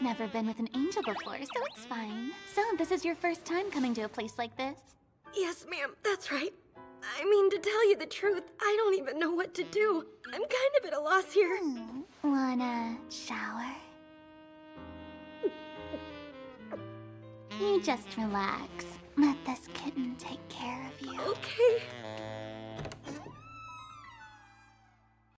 You've never been with an angel before, so it's fine. So, this is your first time coming to a place like this? Yes, ma'am, that's right. I mean, to tell you the truth, I don't even know what to do. I'm kind of at a loss here. Wanna shower? You just relax. Let this kitten take care of you. Okay.